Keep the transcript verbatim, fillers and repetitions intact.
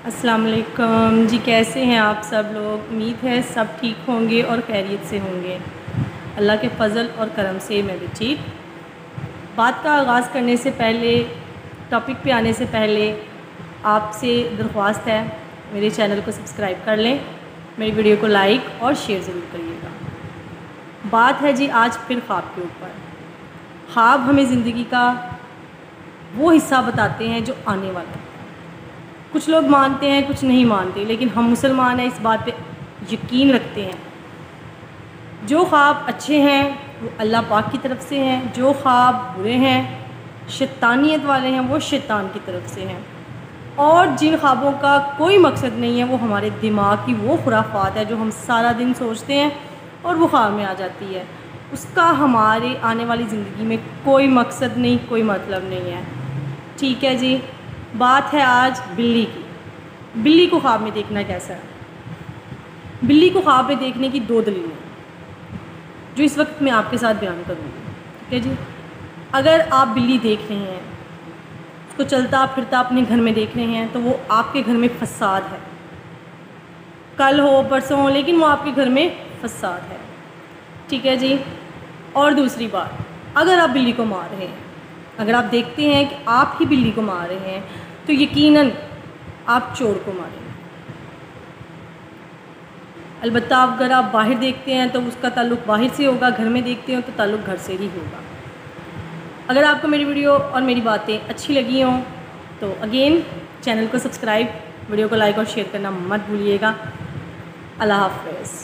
अस्सलाम वालेकुम जी, कैसे हैं आप सब लोग। उम्मीद है सब ठीक होंगे और खैरियत से होंगे। अल्लाह के फ़ज़ल और करम से मैं भी ठीक। बात का आगाज़ करने से पहले, टॉपिक पे आने से पहले आपसे दरख्वास्त है मेरे चैनल को सब्सक्राइब कर लें, मेरी वीडियो को लाइक और शेयर ज़रूर करिएगा। बात है जी आज फिर ख्वाब के ऊपर। ख्वाब हमें ज़िंदगी का वो हिस्सा बताते हैं जो आने वाला है। कुछ लोग मानते हैं, कुछ नहीं मानते, लेकिन हम मुसलमान हैं, इस बात पे यकीन रखते हैं। जो ख्वाब अच्छे हैं वो अल्लाह पाक की तरफ से हैं, जो ख्वाब बुरे हैं, शैतानियत वाले हैं, वो शैतान की तरफ से हैं। और जिन ख्वाबों का कोई मकसद नहीं है वो हमारे दिमाग की वो खुराफात है जो हम सारा दिन सोचते हैं और वो ख्वाब में आ जाती है। उसका हमारे आने वाली ज़िंदगी में कोई मकसद नहीं, कोई मतलब नहीं है। ठीक है जी, बात है आज बिल्ली की। बिल्ली को ख्वाब में देखना कैसा है। बिल्ली को ख्वाब में देखने की दो दलीलें जो इस वक्त मैं आपके साथ बयान करूँगी। ठीक है जी, अगर आप बिल्ली देख रहे हैं, उसको चलता फिरता अपने घर में देख रहे हैं, तो वो आपके घर में फसाद है। कल हो परसों हो, लेकिन वो आपके घर में फसाद है। ठीक है जी। और दूसरी बात, अगर आप बिल्ली को मार रहे हैं, अगर आप देखते हैं कि आप ही बिल्ली को मार रहे हैं, तो यकीनन आप चोर को मारेंगे। अलबत्ता अगर आप बाहर देखते हैं तो उसका ताल्लुक़ बाहर से होगा, घर में देखते हो तो ताल्लुक़ घर से ही होगा। अगर आपको मेरी वीडियो और मेरी बातें अच्छी लगी हों तो अगेन चैनल को सब्सक्राइब, वीडियो को लाइक और शेयर करना मत भूलिएगा। अल्लाह हाफ़िज़।